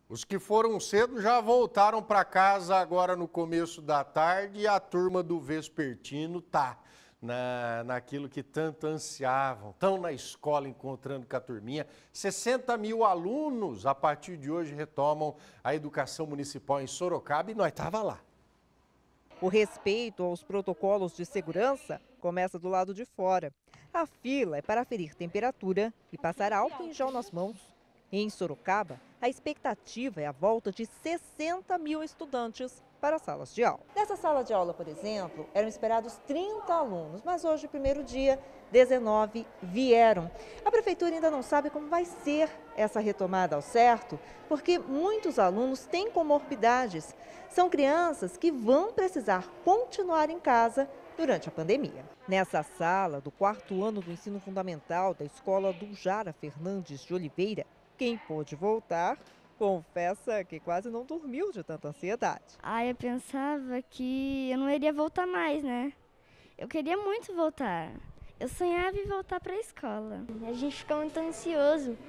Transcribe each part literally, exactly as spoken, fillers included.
Os que foram cedo já voltaram para casa agora no começo da tarde e a turma do Vespertino tá na, naquilo que tanto ansiavam. Estão na escola encontrando com a turminha. sessenta mil alunos a partir de hoje retomam a educação municipal em Sorocaba e nós tava lá. O respeito aos protocolos de segurança começa do lado de fora. A fila é para aferir temperatura e passar álcool em gel nas mãos. Em Sorocaba, a expectativa é a volta de sessenta mil estudantes para as salas de aula. Nessa sala de aula, por exemplo, eram esperados trinta alunos, mas hoje, primeiro dia, dezenove vieram. A prefeitura ainda não sabe como vai ser essa retomada ao certo, porque muitos alunos têm comorbidades. São crianças que vão precisar continuar em casa durante a pandemia. Nessa sala do quarto ano do ensino fundamental da escola Dujara Fernandes de Oliveira, quem pôde voltar confessa que quase não dormiu de tanta ansiedade. Ah, eu pensava que eu não iria voltar mais, né? Eu queria muito voltar. Eu sonhava em voltar para a escola. A gente fica muito ansioso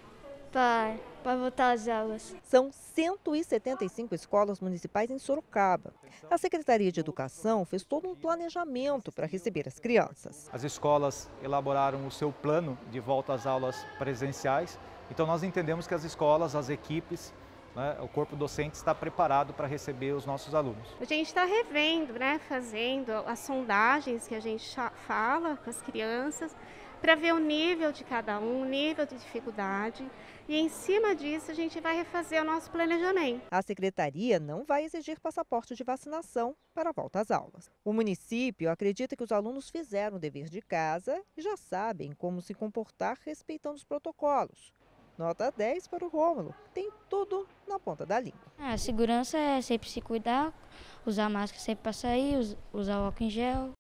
para voltar às aulas. São cento e setenta e cinco escolas municipais em Sorocaba. A Secretaria de Educação fez todo um planejamento para receber as crianças. As escolas elaboraram o seu plano de volta às aulas presenciais. Então nós entendemos que as escolas, as equipes, né, o corpo docente está preparado para receber os nossos alunos. A gente está revendo, né, fazendo as sondagens que a gente fala com as crianças, para ver o nível de cada um, o nível de dificuldade, e em cima disso a gente vai refazer o nosso planejamento. A secretaria não vai exigir passaporte de vacinação para a volta às aulas. O município acredita que os alunos fizeram o dever de casa e já sabem como se comportar respeitando os protocolos. Nota dez para o Rômulo. Tem tudo na ponta da língua. A segurança é sempre se cuidar, usar máscara sempre para sair, usar o álcool em gel.